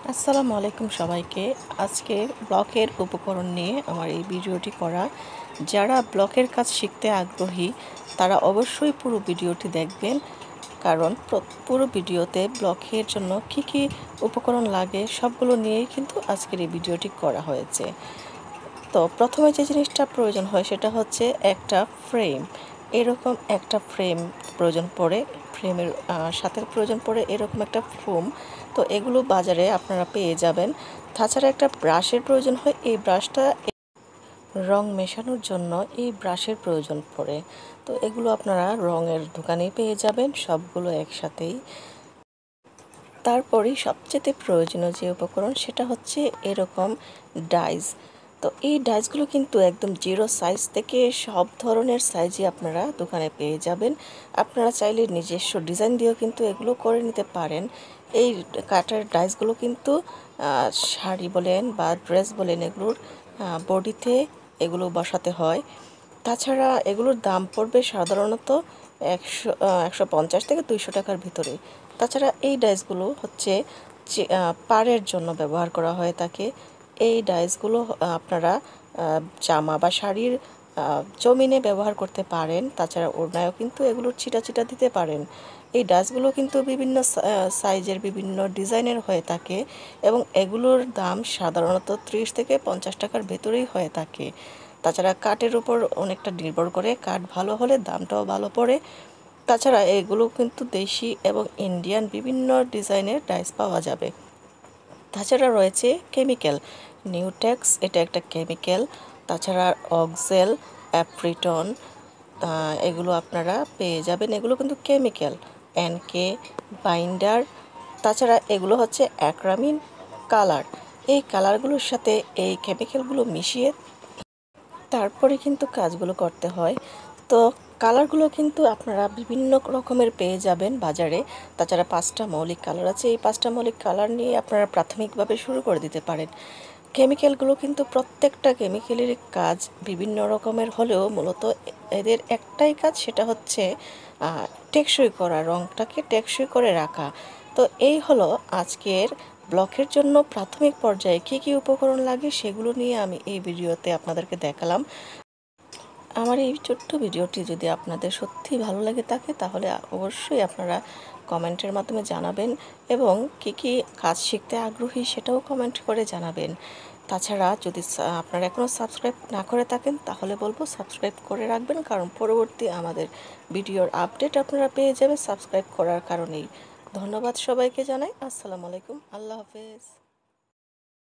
আসসালামু আলাইকুম সবাইকে। আজকে ব্লকের উপকরণ নিয়ে আমার এই ভিডিওটি করা। যারা ব্লকের কাজ শিখতে আগ্রহী তারা অবশ্যই পুরো ভিডিওটি দেখবেন, কারণ পুরো ভিডিওতে ব্লকের জন্য কি কি উপকরণ লাগে সবগুলো নিয়েই কিন্তু আজকের এই ভিডিওটি করা হয়েছে। তো প্রথমে যে জিনিসটা প্রয়োজন হয় সেটা হচ্ছে একটা ফ্রেম। এরকম একটা ফ্রেম প্রয়োজন পড়ে, ফ্রেমের সাথে প্রয়োজন পড়ে এরকম একটা ফোম। তো এগুলো বাজারে আপনারা পেয়ে যাবেন। তাছাড়া একটা ব্রাশের প্রয়োজন হয়, এই ব্রাশটা রং মেশানোর জন্য এই ব্রাশের প্রয়োজন পড়ে। তো এগুলো আপনারা রঙের দোকানেই পেয়ে যাবেন সবগুলো একসাথেই। তারপরেই সবচেয়ে প্রয়োজনীয় যে উপকরণ সেটা হচ্ছে এরকম ডাইস। তো এই ডাইসগুলো কিন্তু একদম জিরো সাইজ থেকে সব ধরনের সাইজই আপনারা দোকানে পেয়ে যাবেন। আপনারা চাইলে নিজস্ব ডিজাইন দিয়েও কিন্তু এগুলো করে নিতে পারেন। এই কাটার ডাইসগুলো কিন্তু শাড়ি বলেন বা ড্রেস বলেন এগুলোর বডিতে এগুলো বসাতে হয়। তাছাড়া এগুলোর দাম পড়বে সাধারণত 150 থেকে 200 টাকার ভিতরে। তাছাড়া এই ডাইসগুলো হচ্ছে পাড়ের জন্য ব্যবহার করা হয়ে থাকে। এই ডাইসগুলো আপনারা জামা বা শাড়ির জমিনে ব্যবহার করতে পারেন। তাছাড়া ওড়নায়ও কিন্তু এগুলোর ছিটা ছিটা দিতে পারেন। এই ডাইসগুলো কিন্তু বিভিন্ন সাইজের বিভিন্ন ডিজাইনের হয়ে থাকে এবং এগুলোর দাম সাধারণত 30 থেকে 50 টাকার ভেতরেই হয়ে থাকে। তাছাড়া কাঠের উপর অনেকটা নির্ভর করে, কাঠ ভালো হলে দামটাও ভালো পড়ে। তাছাড়া এগুলো কিন্তু দেশি এবং ইন্ডিয়ান বিভিন্ন ডিজাইনের ডাইস পাওয়া যাবে। তাছাড়া রয়েছে কেমিক্যাল, নিউটেক্স, এটা একটা কেমিক্যাল। তাছাড়া অক্সেল, অ্যাপ্রিটন, এগুলো আপনারা পেয়ে যাবেন। এগুলো কিন্তু কেমিক্যাল। NK, binder. তাছাড়া এগুলো হচ্ছে অ্যাক্রামিন কালার। এই কালারগুলোর সাথে এই কেমিক্যালগুলো মিশিয়ে তারপরে কিন্তু কাজগুলো করতে হয়। তো কালারগুলো কিন্তু আপনারা বিভিন্ন রকমের পেয়ে যাবেন বাজারে। তাছাড়া 5টা মৌলিক কালার আছে, এই 5টা মৌলিক কালার নিয়ে আপনারা প্রাথমিকভাবে শুরু করে দিতে পারেন। কেমিক্যালগুলো কিন্তু প্রত্যেকটা কেমিক্যালের কাজ বিভিন্ন রকমের হলেও মূলত এদের একটাই কাজ, সেটা হচ্ছে টেকসই করা, রঙটাকে টেকসই করে রাখা। তো এই হলো আজকের ব্লকের জন্য প্রাথমিক পর্যায়ে কী কী উপকরণ লাগে সেগুলো নিয়ে আমি এই ভিডিওতে আপনাদেরকে দেখালাম। আমার এই ছোট্ট ভিডিওটি যদি আপনাদের সত্যি ভালো লাগে থাকে তাহলে অবশ্যই আপনারা কমেন্টের মাধ্যমে জানাবেন এবং কী কী কাজ শিখতে আগ্রহী সেটাও কমেন্ট করে জানাবেন। তাছাড়া যদি আপনারা এখনও সাবস্ক্রাইব না করে থাকেন তাহলে বলবো সাবস্ক্রাইব করে রাখবেন, কারণ পরবর্তী আমাদের ভিডিওর আপডেট আপনারা পেয়ে যাবেন সাবস্ক্রাইব করার কারণেই। ধন্যবাদ সবাইকে জানাই। আসসালামু আলাইকুম, আল্লাহ হাফেজ।